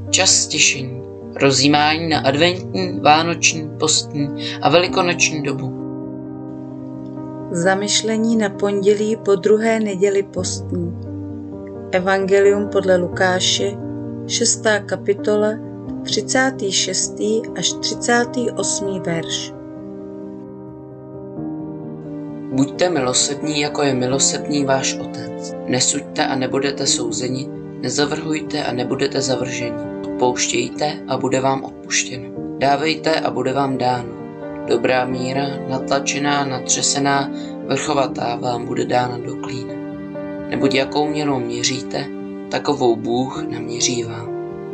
čas stěšení, rozjímání na adventní, vánoční, postní a velikonoční dobu. Zamyšlení na pondělí po druhé neděli postní. Evangelium podle Lukáše, 6. kapitola, 36. až 38. verš. Buďte milosrdní, jako je milosrdný váš Otec. Nesuďte a nebudete souzeni, nezavrhujte a nebudete zavrženi. Odpouštějte a bude vám odpuštěno. Dávejte a bude vám dáno. Dobrá míra, natlačená, natřesená, vrchovatá vám bude dána do klína. Neboť jakou měrou měříte, takovou Bůh naměří vám.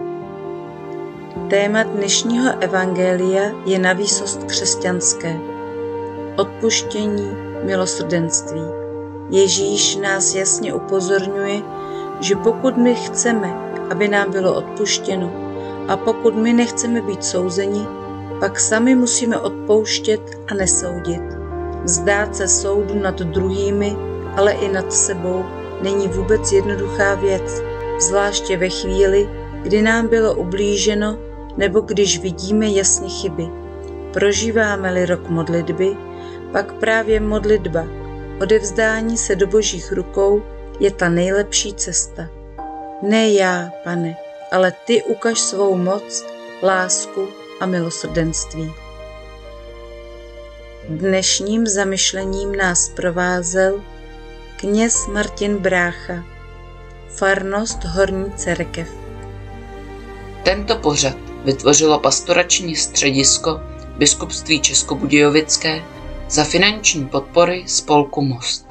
Téma dnešního evangelia je navýsost křesťanské. Odpuštění, milosrdenství. Ježíš nás jasně upozorňuje, že pokud my chceme, aby nám bylo odpuštěno, a pokud my nechceme být souzeni, pak sami musíme odpouštět a nesoudit. Vzdát se soudu nad druhými, ale i nad sebou, není vůbec jednoduchá věc, zvláště ve chvíli, kdy nám bylo ublíženo nebo když vidíme jasně chyby. Prožíváme-li rok modlitby, pak právě modlitba, odevzdání se do Božích rukou je ta nejlepší cesta. Ne já, Pane, ale Ty ukaž svou moc, lásku a milosrdenství. Dnešním zamyšlením nás provázel kněz Martin Brácha, farnost Horní Cerkev. Tento pořad vytvořilo pastorační středisko Biskupství Českobudějovické za finanční podpory spolku Most.